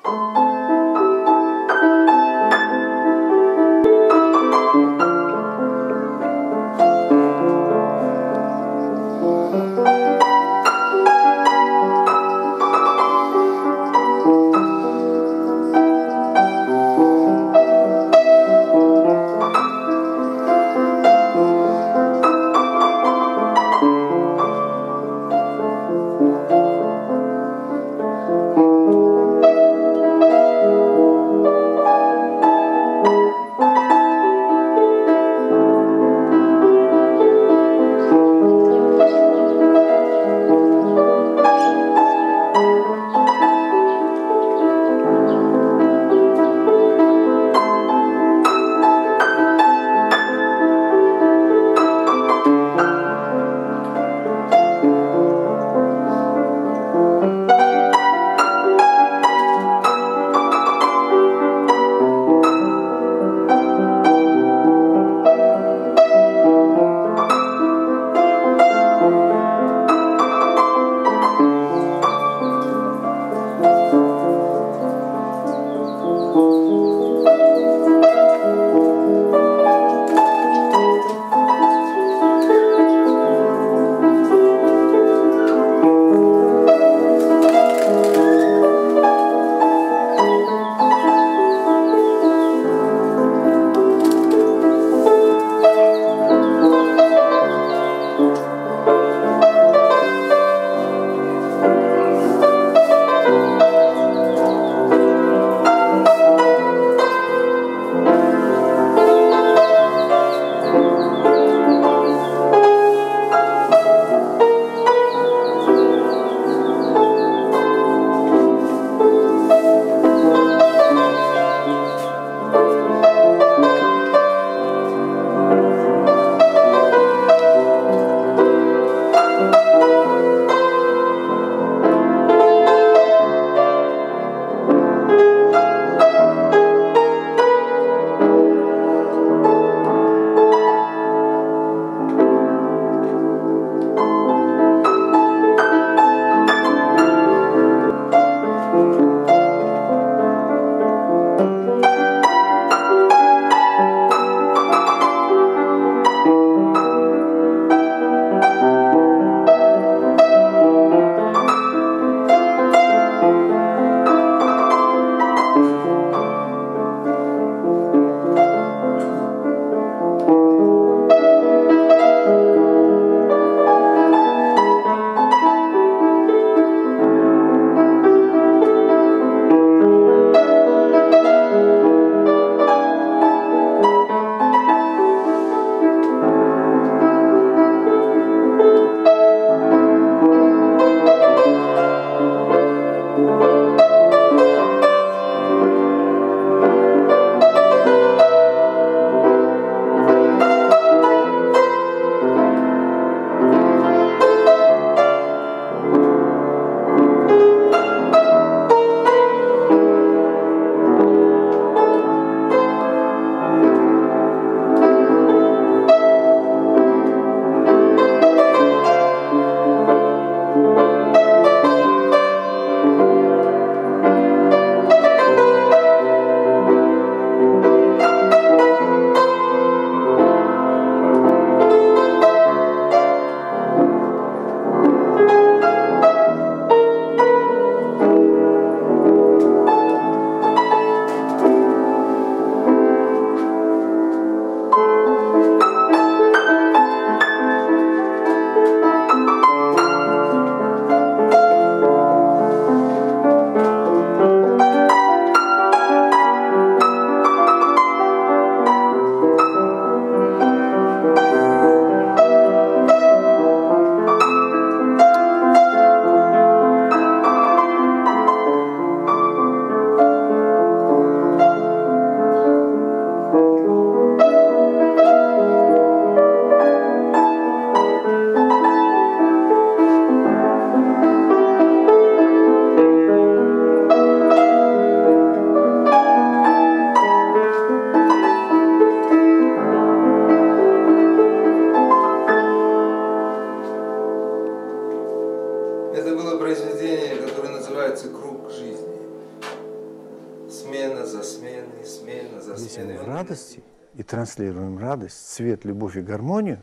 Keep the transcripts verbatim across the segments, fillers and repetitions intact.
Это было произведение, которое называется «Круг жизни». Смена за сменой, смена за Если сменой. мы в радости и транслируем радость, свет, любовь и гармонию,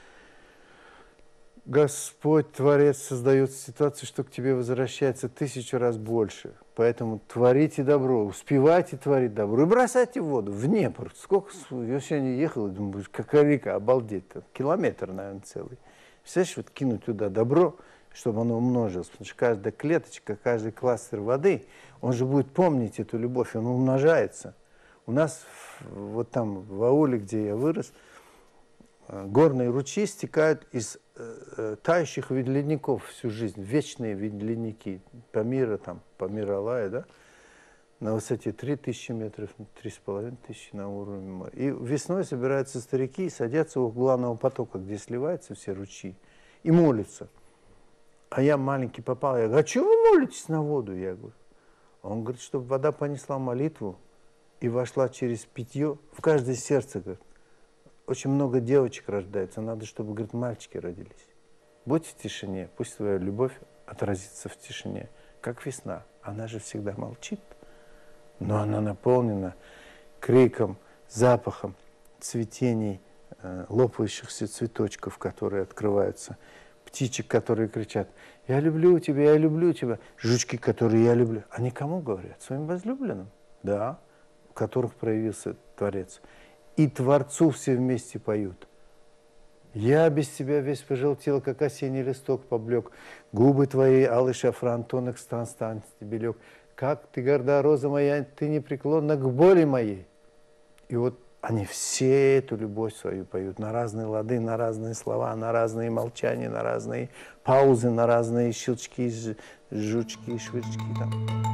Господь, Творец, создает ситуацию, что к тебе возвращается тысячу раз больше. Поэтому творите добро, успевайте творить добро и бросайте в воду, в Днепр. Сколько я сегодня ехал и думаю, какая река, обалдеть, километр, наверное, целый. Представляешь, вот кинуть туда добро, чтобы оно умножилось, потому что каждая клеточка, каждый кластер воды, он же будет помнить эту любовь, он умножается. У нас вот там в ауле, где я вырос, горные ручьи стекают из э, тающих ледников всю жизнь, вечные ледники, Памира, там, Памир Алая, да, на высоте три тысячи метров, три с половиной тысячи на уровне моря. И весной собираются старики и садятся у главного потока, где сливаются все ручьи, и молятся. А я маленький попал, я говорю, а чего вы молитесь на воду? Я говорю. Он говорит, чтобы вода понесла молитву и вошла через питье в каждое сердце, говорит. Очень много девочек рождается, надо, чтобы, говорит, мальчики родились. Будь в тишине, пусть твоя любовь отразится в тишине, как весна. Она же всегда молчит, но она наполнена криком, запахом, цветений, э, лопающихся цветочков, которые открываются, птичек, которые кричат, я люблю тебя, я люблю тебя, жучки, которые я люблю. Они кому говорят? Своим возлюбленным, да, у которых проявился Творец. И Творцу все вместе поют. Я без тебя весь пожелтел, как осенний листок поблек. Губы твои, алый шафран, тонок стан, стан тебе лег. Как ты горда, роза моя, ты непреклонна к боли моей. И вот они все эту любовь свою поют на разные лады, на разные слова, на разные молчания, на разные паузы, на разные щелчки, жучки, швырчки там.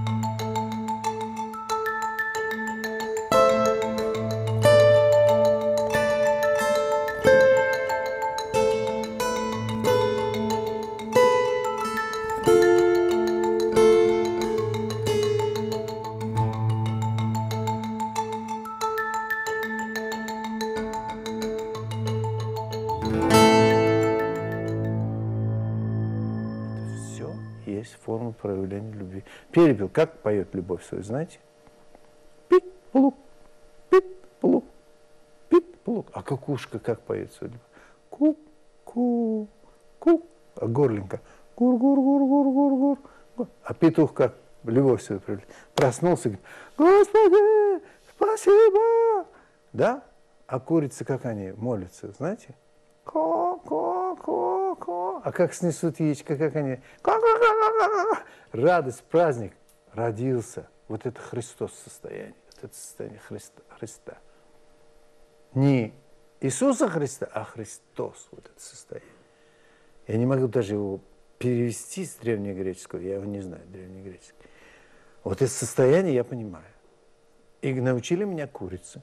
Есть форма проявления любви. Перепел, как поет любовь свою, знаете? Пит-плук, пит-плук, пит-плук. А кукушка как поет свою любовь? Ку-ку, ку. А горлинка? Гур-гур-гур-гур-гур-гур. А петух как любовь свою проявляет? Проснулся и говорит, Господи, спасибо. Да? А курицы как они молятся, знаете? Ко-ко-ко-ко. А как снесут яичко, как они? Ко-ко-ко-ко-ко. Радость, праздник. Родился. Вот это Христос состояние. Вот это состояние Христа. Христа. Не Иисуса Христа, а Христос. Вот это состояние. Я не могу даже его перевести с древнегреческого. Я его не знаю, древнегреческий. Вот это состояние я понимаю. И научили меня курицы.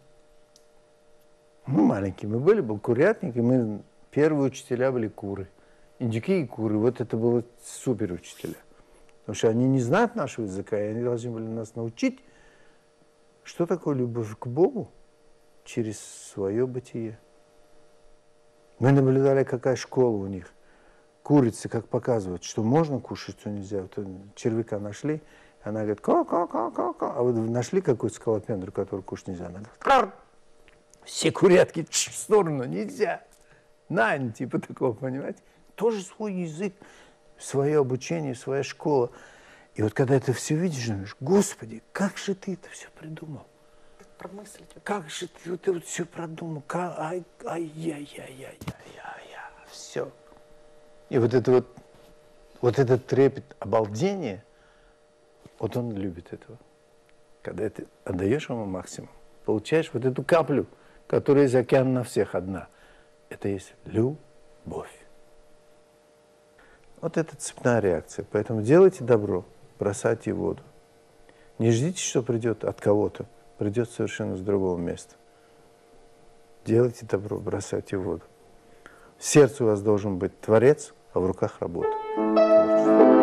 Мы маленькие, мы были, был курятник, и мы первые учителя были куры. Индюки и куры, вот это было супер учителя. Потому что они не знают нашего языка, и они должны были нас научить, что такое любовь к Богу через свое бытие. Мы наблюдали, какая школа у них. Курицы, как показывают, что можно кушать, что нельзя. Вот червяка нашли, она говорит, ка-ка-ка-ка-ка. А вот нашли какую-то скалопендру, которую кушать нельзя. Она говорит, кар. Все курятки в сторону, нельзя. Нань, типа такого, понимаете? Тоже свой язык, свое обучение, своя школа. И вот когда это все видишь, думаешь, Господи, как же ты это все придумал? Промыслить. Как же ты вот это вот все продумал? Ай-яй-яй-яй-яй-яй-яй. Все. И вот это вот, вот этот трепет обалдения, вот он любит этого. Когда ты отдаешь ему максимум, получаешь вот эту каплю, которая из океана на всех одна. Это есть любовь. Вот это цепная реакция. Поэтому делайте добро, бросайте в воду. Не ждите, что придет от кого-то. Придет совершенно с другого места. Делайте добро, бросайте в воду. В сердце у вас должен быть Творец, а в руках работа. Творчество.